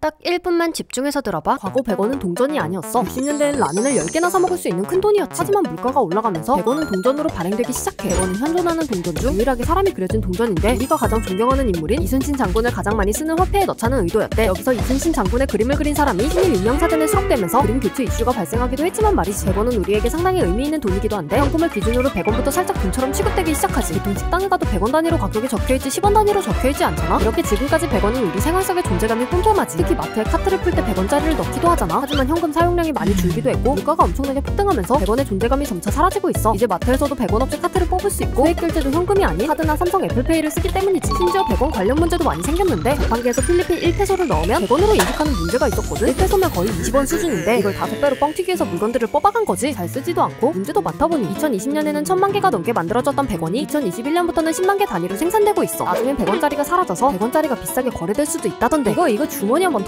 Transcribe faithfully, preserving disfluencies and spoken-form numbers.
딱 일 분만 집중해서 들어봐. 과거 백 원은 동전이 아니었어. 육십 년대엔 라면을 열 개나 사먹을 수 있는 큰 돈이었지. 하지만 물가가 올라가면서 백 원은 동전으로 발행되기 시작해. 백 원은 현존하는 동전 중 유일하게 사람이 그려진 동전인데, 우리가 가장 존경하는 인물인 이순신 장군을 가장 많이 쓰는 화폐에 넣자는 의도였대. 여기서 이순신 장군의 그림을 그린 사람이 신일 인명사전에 수록되면서 그림 교체 이슈가 발생하기도 했지만 말이지, 백 원은 우리에게 상당히 의미 있는 돈이기도 한데, 현금을 기준으로 백 원부터 살짝 돈처럼 취급되기 시작하지. 보통 식당에 가도 백 원 단위로 가격이 적혀있지 십 원 단위로 적혀있지 않잖아. 이렇게 지금까지 백 원은 우리 생활 속의 존재감이 뿜뿜하지. 특히 마트에 카트를 풀 때 백 원짜리를 넣기도 하잖아. 하지만 현금 사용량이 많이 줄기도 했고 물가가 엄청나게 폭등하면서 백 원의 존재감이 점차 사라지고 있어. 이제 마트에서도 백 원 없이 카트를 뽑을 수 있고, 소액 결제도 현금이 아닌 카드나 삼성 애플페이를 쓰기 때문이지. 심지어 백 원 관련 문제도 많이 생겼는데, 자판기에서 필리핀 일 페소를 넣으면 백 원으로 인식하는 문제가 있었거든. 일 페소면 거의 이십 원 수준인데 이걸 다섯 배로 뻥튀기해서 물건들을 뽑아간 거지. 잘 쓰지도 않고 문제도 많다 보니 이천이십 년에는 천만 개가 넘게 만들어졌던 백 원이 이천이십일 년부터는 십만 개 단위로 생산되고 있어. 나중엔 백 원짜리가 사라져서 백 원짜리가 비싸게 거래될 수도 있다던데. 이거 이거 주머니야 뭐